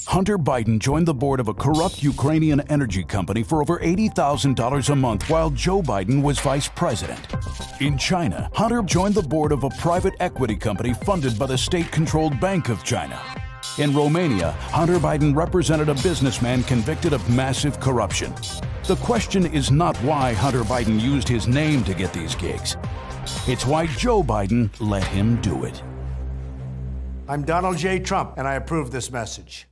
Hunter Biden joined the board of a corrupt Ukrainian energy company for over $80,000 a month while Joe Biden was vice president. In China, Hunter joined the board of a private equity company funded by the state-controlled Bank of China. In Romania, Hunter Biden represented a businessman convicted of massive corruption. The question is not why Hunter Biden used his name to get these gigs. It's why Joe Biden let him do it. I'm Donald J. Trump, and I approve this message.